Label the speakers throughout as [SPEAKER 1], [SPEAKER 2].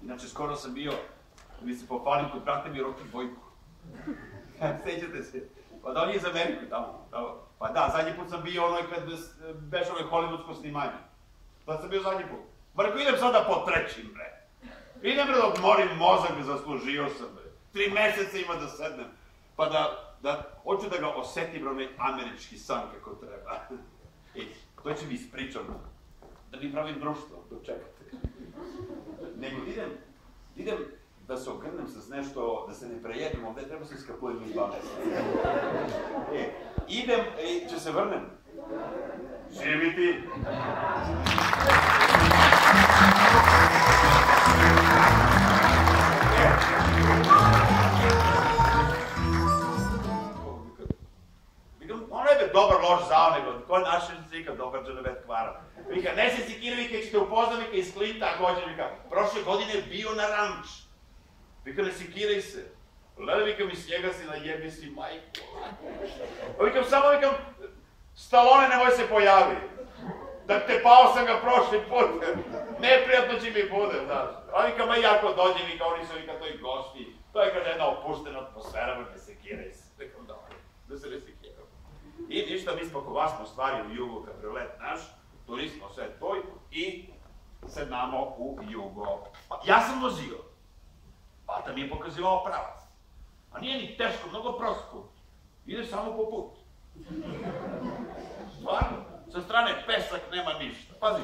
[SPEAKER 1] Inače, skoro sam bio, da mi se pofalim kod brata mi Roki Bojku. Sećate se? Pa da on je iz Ameriku tamo. Pa da, zadnji put sam bio onoj kad beše onoj hollywoodsko snimanje. Da sam bio zadnji put. Pa rekao, idem sada po trećim, bre. Idem, bre, da odmorim mozak, zaslužio sam, bre. 3 meseca ima da sednem. Pa hoću da ga osetim, onaj američki san kako treba. To će mi ispričam. Da mi pravim društvo, dočekate. Nego idem da se ogrnem sa nešto, da se ne prejedem, ovdje treba se iskapujem iz 2 meseca. Idem, će se vrnem. Živi ti! Ono je dobar loš zao, nego ko naše zika dobar džanobet kvara. Vika, ne se sikira, vika, ćete upoznat, vika, iz Klinta, ako hoće, vika, prošle godine je bio na ranč. Vika, ne sikiraj se. Gleda, vika, mi snijega si, najebi si, majko. Vika, samo, vika, Stallone nemoj se pojavi. Da te pao sam ga prošli put. Neprijatno će mi bude, znaš. A vika, ma jako dođe, vika, oni su, vika, to i gosti. To je, kaže, jedna opuštena atmosfera, ne sikiraj se. Vika, dobro, da se ne sikiraj. I ništa, mi spoko smo stvari u Jugo kabriolet naš, turist smo sve tvoj i sednamo u Jugo. Ja sam vozio, Bata mi je pokazivao pravac. A nije ni teško, mnogo prost put. Ideš samo po put. Stvarno, sa strane pesak nema ništa. Pazi,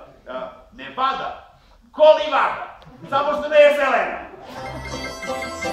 [SPEAKER 1] Nevada, ko Livada, samo što ne je zelena.